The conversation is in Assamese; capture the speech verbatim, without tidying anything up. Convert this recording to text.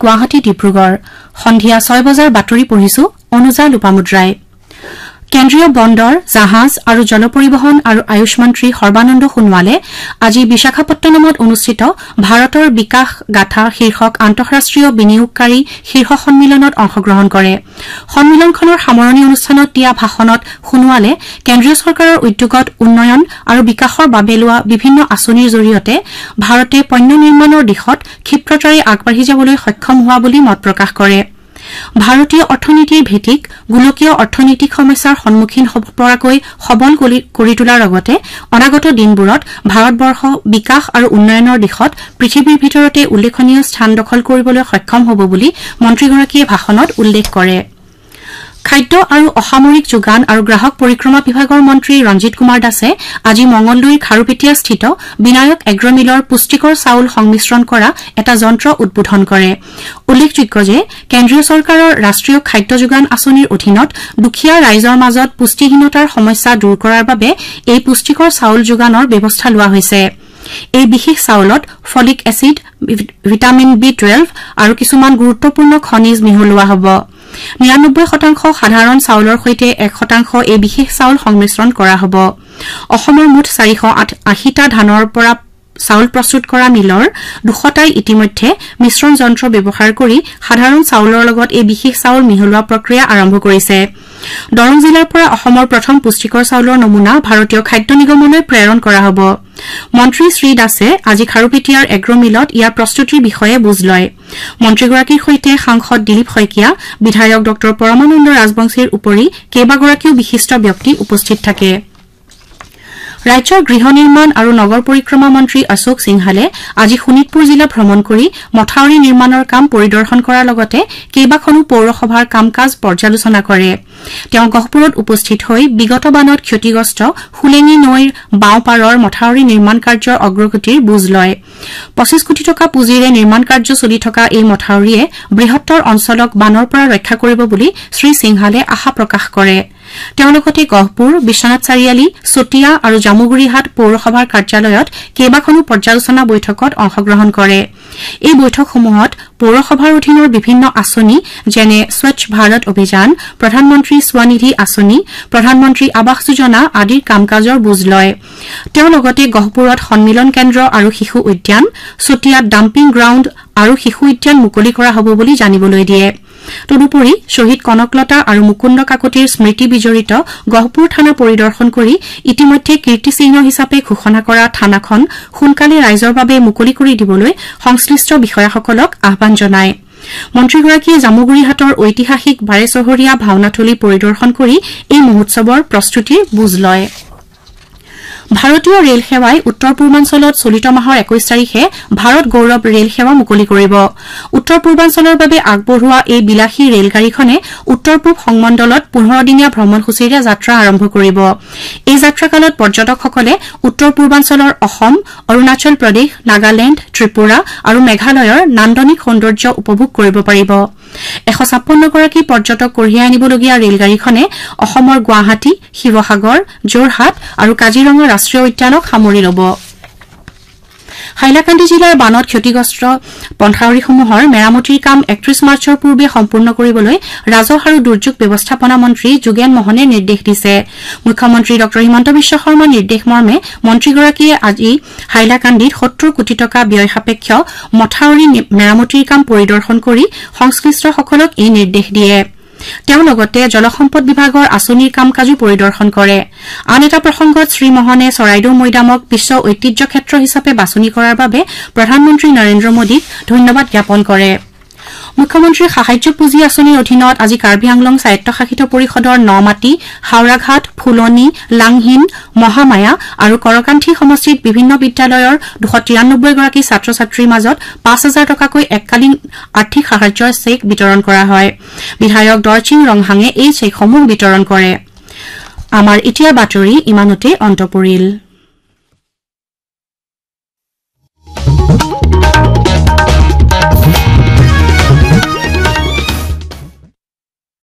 গুৱাহাটী ডিব্ৰুগড় সন্ধিয়া ছয় বজাৰ বাতৰি পঢ়িছো অনুজা লোপামুদ্ৰাই কেন্দ্ৰীয় বন্দৰ জাহাজ আৰু জলপৰিবহন আৰু আয়ুষ মন্ত্ৰী সৰ্বানন্দ সোণোৱালে আজি বিশাখাপট্টনমত অনুষ্ঠিত ভাৰতৰ বিকাশ গাথা শীৰ্ষক আন্তঃৰাষ্ট্ৰীয় বিনিয়োগকাৰী শীৰ্ষ সন্মিলনত অংশগ্ৰহণ কৰে সন্মিলনখনৰ সামৰণি অনুষ্ঠানত দিয়া ভাষণত সোণোৱালে কেন্দ্ৰীয় চৰকাৰৰ উদ্যোগত উন্নয়ন আৰু বিকাশৰ বাবে লোৱা বিভিন্ন আঁচনিৰ জৰিয়তে ভাৰতে পণ্য নিৰ্মাণৰ দিশত ক্ষিপ্ৰতাৰে আগবাঢ়ি যাবলৈ সক্ষম হোৱা বুলি মত প্ৰকাশ কৰে ভাৰতীয় অৰ্থনীতিৰ ভিত্তিক গোলকীয় অৰ্থনৈতিক সমস্যাৰ সন্মুখীন হ'ব পৰাকৈ সবল কৰি তোলাৰ লগতে অনাগত দিনবোৰত ভাৰতবৰ্ষ বিকাশ আৰু উন্নয়নৰ দিশত পৃথিৱীৰ ভিতৰতে উল্লেখনীয় স্থান দখল কৰিবলৈ সক্ষম হ'ব বুলি মন্ত্ৰীগৰাকীয়ে ভাষণত উল্লেখ কৰে খাদ্য আৰু অসামৰিক যোগান আৰু গ্ৰাহক পৰিক্ৰমা বিভাগৰ মন্ত্ৰী ৰঞ্জিত কুমাৰ দাসে আজি মংগলদৈৰ খাৰুপেটীয়া স্থিত বিনায়ক এগ্ৰমিলৰ পুষ্টিকৰ চাউল সংমিশ্ৰণ কৰা এটা যন্ত্ৰ উদ্বোধন কৰে উল্লেখযোগ্য যে কেন্দ্ৰীয় চৰকাৰৰ ৰাষ্ট্ৰীয় খাদ্য যোগান আঁচনিৰ অধীনত দুখীয়া ৰাইজৰ মাজত পুষ্টিহীনতাৰ সমস্যা দূৰ কৰাৰ বাবে এই পুষ্টিকৰ চাউল যোগানৰ ব্যৱস্থা লোৱা হৈছে এই বিশেষ চাউলত folic acid vitamin B twelve আৰু কিছুমান গুৰুত্বপূৰ্ণ খনিজ মিহলোৱা হ'ব নিৰানব্বৈ শতাংশ সাধাৰণ চাউলৰ সৈতে এক শতাংশ এই বিশেষ চাউল সংমিশ্ৰণ কৰা হ'ব অসমৰ মুঠ চাৰিশ আশীটা ধানৰ পৰা চাউল প্ৰস্তুত কৰা মিলৰ দুশটাই ইতিমধ্যে মিশ্ৰণ যন্ত্ৰ ব্যৱহাৰ কৰি সাধাৰণ চাউলৰ লগত এই বিশেষ চাউল মিহলোৱা প্ৰক্ৰিয়া আৰম্ভ কৰিছে দৰং জিলাৰ পৰা অসমৰ প্ৰথম পুষ্টিকৰ চাউলৰ নমুনা ভাৰতীয় খাদ্য নিগমলৈ প্ৰেৰণ কৰা হ'ব মন্ত্ৰী শ্ৰী দাসে আজি খাৰুপেটীয়াৰ এগ্ৰমিলত ইয়াৰ প্ৰস্তুতিৰ বিষয়ে বুজ লয় মন্ত্ৰীগৰাকীৰ সৈতে সাংসদ দিলীপ শইকীয়া বিধায়ক ডক্টৰ পৰমানন্দ ৰাজবংশীৰ উপৰি কেইবাগৰাকীও বিশিষ্ট ব্যক্তি উপস্থিত থাকে ৰাজ্যৰ গৃহ নিৰ্মাণ আৰু নগৰ পৰিক্ৰমা মন্ত্ৰী অশোক সিংহালে আজি শোণিতপুৰ জিলা ভ্ৰমণ কৰি মথাউৰি নিৰ্মাণৰ কাম পৰিদৰ্শন কৰাৰ লগতে কেইবাখনো পৌৰসভাৰ কাম-কাজ পৰ্যালোচনা কৰে তেওঁ গহপুৰত উপস্থিত হৈ বিগত বানত ক্ষতিগ্ৰস্ত ফুলেঙি নৈৰ বাওঁ পাৰৰ মথাউৰি নিৰ্মাণ কাৰ্যৰ অগ্ৰগতিৰ বুজ লয় পঁচিশ কোটি টকা পুঁজিৰে নিৰ্মাণ কাৰ্য চলি থকা এই মথাউৰিয়ে বৃহত্তৰ অঞ্চলক বানৰ পৰা ৰক্ষা কৰিব বুলি শ্ৰী সিংহালে আশা প্ৰকাশ কৰে তেওঁ লগতে গহপুৰ বিশ্বনাথ চাৰিআলি চতিয়া আৰু জামুগুৰিহাট পৌৰসভাৰ কাৰ্যালয়ত কেইবাখনো পৰ্যালোচনা বৈঠকত অংশগ্ৰহণ কৰে এই বৈঠকসমূহত পৌৰসভাৰ অধীনৰ বিভিন্ন আঁচনি যেনে স্বচ্ছ ভাৰত অভিযান প্ৰধানমন্ত্ৰী স্বনিধি আঁচনি প্ৰধানমন্ত্ৰী আৱাস যোজনা আদিৰ কাম-কাজৰ বুজ লয় তেওঁ লগতে গহপুৰত সন্মিলন কেন্দ্ৰ আৰু শিশু উদ্যান চতিয়াত ডাম্পিং গ্ৰাউণ্ড আৰু শিশু উদ্যান মুকলি কৰা হ'ব বুলি জানিবলৈ দিয়ে তদুপৰি শ্বহীদ কনকলতা আৰু মুকুন্দ কাকতিৰ স্মৃতি বিজড়িত গহপুৰ থানা পৰিদৰ্শন কৰি ইতিমধ্যে কীৰ্তিচিহ্ন হিচাপে ঘোষণা কৰা থানাখন সোনকালে ৰাইজৰ বাবে মুকলি কৰি দিবলৈ সংশ্লিষ্ট বিষয়াসকলক আহ্বান জনায় মন্ত্ৰীগৰাকীয়ে জামুগুৰিহাটৰ ঐতিহাসিক বাৰেচহৰীয়া ভাওনাথলী পৰিদৰ্শন কৰি এই মহোৎসৱৰ প্ৰস্তুতিৰ বুজ লয় ভাৰতীয় ৰেল সেৱাই উত্তৰ পূৰ্বাঞ্চলত চলিত মাহৰ একৈশ তাৰিখে ভাৰত গৌৰৱ ৰেল সেৱা মুকলি কৰিব উত্তৰ পূৰ্বাঞ্চলৰ বাবে আগবঢ়োৱা এই বিলাসী ৰেলগাড়ীখনে উত্তৰ পূব সংমণ্ডলত পোন্ধৰ দিনীয়া ভ্ৰমণসূচীৰে যাত্ৰা আৰম্ভ কৰিব এই যাত্ৰাকালত পৰ্যটকসকলে উত্তৰ পূৰ্বাঞ্চলৰ অসম অৰুণাচল প্ৰদেশ নাগালেণ্ড ত্ৰিপুৰা আৰু মেঘালয়ৰ নান্দনিক সৌন্দৰ্য উপভোগ কৰিব পাৰিব এশ ছাপন্ন গৰাকী পৰ্যটক কঢ়িয়াই আনিবলগীয়া ৰেলগাড়ীখনে অসমৰ গুৱাহাটী শিৱসাগৰ যোৰহাট আৰু কাজিৰঙা ৰাষ্ট্ৰীয় উদ্যানক সামৰি ল'ব হাইলাকান্দি জিলাৰ বানত ক্ষতিগ্ৰস্ত পন্থাউৰিসমূহৰ মেৰামতিৰ কাম একত্ৰিশ মাৰ্চৰ পূৰ্বে সম্পূৰ্ণ কৰিবলৈ ৰাজহ আৰু দুৰ্যোগ ব্যৱস্থাপনা মন্ত্ৰী যোগেন মোহনে নিৰ্দেশ দিছে মুখ্যমন্ত্ৰী ডক্টৰ হিমন্ত বিশ্ব শৰ্মাৰ নিৰ্দেশ মৰ্মে মন্ত্ৰীগৰাকীয়ে আজি হাইলাকান্দিত সত্তৰ কোটি টকা ব্যয় সাপেক্ষ মথাউৰি মেৰামতিৰ কাম পৰিদৰ্শন কৰি সংশ্লিষ্টসকলক এই নিৰ্দেশ দিয়ে তেওঁ লগতে জলসম্পদ বিভাগৰ আঁচনিৰ কাম কাজো পৰিদৰ্শন কৰে আন এটা প্ৰসংগত শ্ৰী মোহনে চৰাইদেউ মৈদামক বিশ্ব ঐতিহ্য ক্ষেত্ৰ হিচাপে বাছনি কৰাৰ বাবে প্ৰধানমন্ত্ৰী নৰেন্দ্ৰ মোদীক ধন্যবাদ জ্ঞাপন কৰে মুখ্যমন্ত্ৰীৰ সাহায্য পুঁজি আঁচনিৰ অধীনত আজি কাৰ্বি আংলং স্বায়ত্তশাসিত পৰিষদৰ নমাটি হাওৰাঘাট ফুলনি লাংহিন মহামায়া আৰু কৰকান্থী সমষ্টিত বিভিন্ন বিদ্যালয়ৰ দুশ তিৰানব্বৈ গৰাকী ছাত্ৰ ছাত্ৰীৰ মাজত পাঁচ হাজাৰ টকাকৈ এককালীন আৰ্থিক সাহায্যৰ চেক বিতৰণ কৰা হয় বিধায়ক দৰচিং ৰংহাঙে এই চেকসমূহ বিতৰণ কৰে আমাৰ এতিয়া বাতৰি ইমানতে অন্ত পৰিল।